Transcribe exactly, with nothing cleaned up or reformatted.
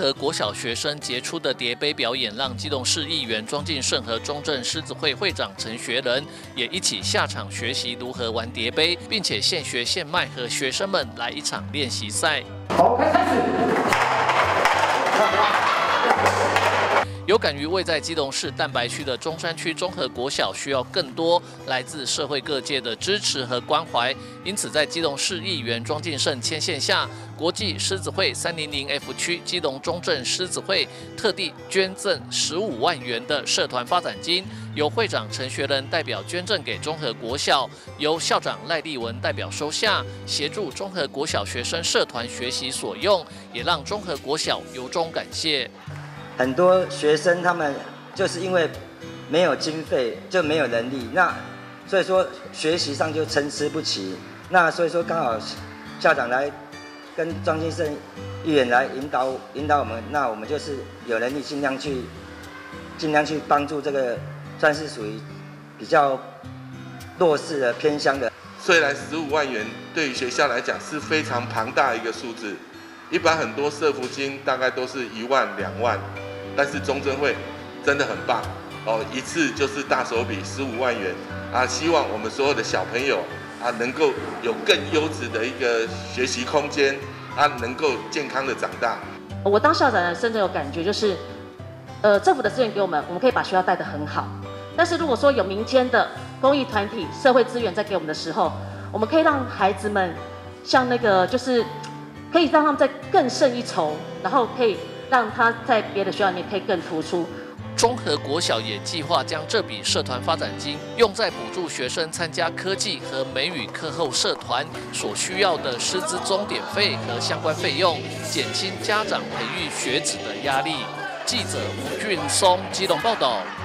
和国小学生杰出的叠杯表演，让基隆市议员庄敬胜和中正狮子会会长陈学仁也一起下场学习如何玩叠杯，并且现学现卖，和学生们来一场练习赛。 好，开始。 有感于位在基隆市蛋白区的中山区综合国小需要更多来自社会各界的支持和关怀，因此在基隆市议员庄敬胜牵线下，国际狮子会三零零 F 区基隆中正狮子会特地捐赠十五万元的社团发展金，由会长陈学仁代表捐赠给综合国小，由校长赖立文代表收下，协助综合国小学生社团学习所用，也让综合国小由衷感谢。 很多学生他们就是因为没有经费，就没有能力，那所以说学习上就参差不齐。那所以说刚好校长来跟庄敬胜议员来引导引导我们，那我们就是有能力尽量去尽量去帮助这个算是属于比较弱势的偏乡的。 虽然十五万元对于学校来讲是非常庞大的一个数字，一般很多社福金大概都是一万两万。但是中正会真的很棒哦，一次就是大手笔十五万元啊！希望我们所有的小朋友啊，能够有更优质的一个学习空间啊，能够健康的长大。 我当校长呢，深深有感觉，就是，呃，政府的资源给我们，我们可以把学校带得很好。但是如果说有民间的公益团体、社会资源在给我们的时候，我们可以让孩子们像那个，就是可以让他们再更胜一筹，然后可以。让他在别的学校里面可以更突出。 综合国小也计划将这笔社团发展金用在补助学生参加科技和美语课后社团所需要的师资钟点费和相关费用，减轻家长培育学子的压力。记者吴俊松基隆报道。